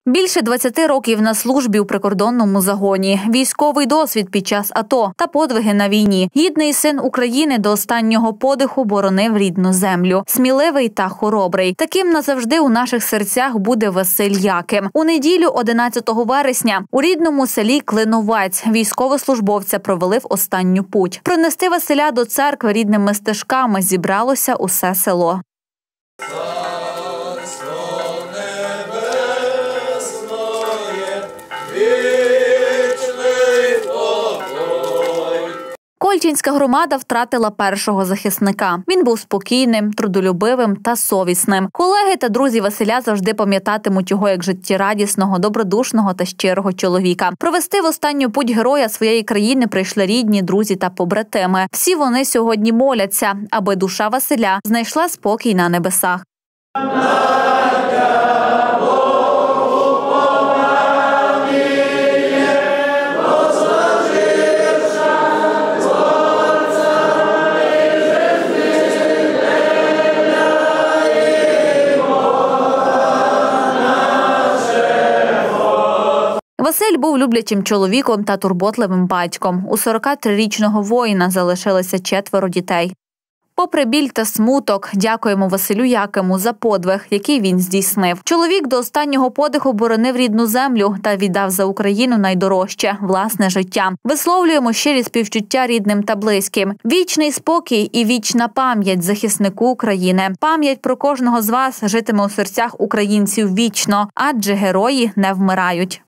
Більше 20 років на службі у прикордонному загоні, військовий досвід під час АТО та подвиги на війні. Гідний син України до останнього подиху боронив рідну землю. Сміливий та хоробрий. Таким назавжди у наших серцях буде Василь Яким. У неділю 11 вересня у рідному селі Клиновець військовослужбовця провели в останню путь. Пронести Василя до церкви рідними стежками зібралося усе село. Кольчинська громада втратила першого захисника. Він був спокійним, трудолюбивим та совісним. Колеги та друзі Василя завжди пам'ятатимуть його як життєрадісного, добродушного та щирого чоловіка. Провести в останню путь героя своєї країни прийшли рідні, друзі та побратими. Всі вони сьогодні моляться, аби душа Василя знайшла спокій на небесах. Василь був люблячим чоловіком та турботливим батьком. У 43-річного воїна залишилося 4 дітей. Попри біль та смуток, дякуємо Василю Якиму за подвиг, який він здійснив. Чоловік до останнього подиху боронив рідну землю та віддав за Україну найдорожче – власне життя. Висловлюємо щирі співчуття рідним та близьким. Вічний спокій і вічна пам'ять захиснику України. Пам'ять про кожного з вас житиме у серцях українців вічно, адже герої не вмирають.